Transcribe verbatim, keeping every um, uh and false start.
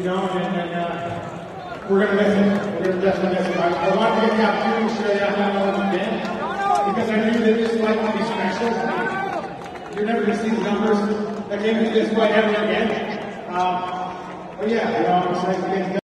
you know, and, and uh, we're going to miss it. We're going to definitely miss it. I, I wanted to get the opportunity to share that how again, because I knew that this fight would be special. You're never going to see the numbers that came into this fight ever again. Um, but yeah, you know, I'm excited to get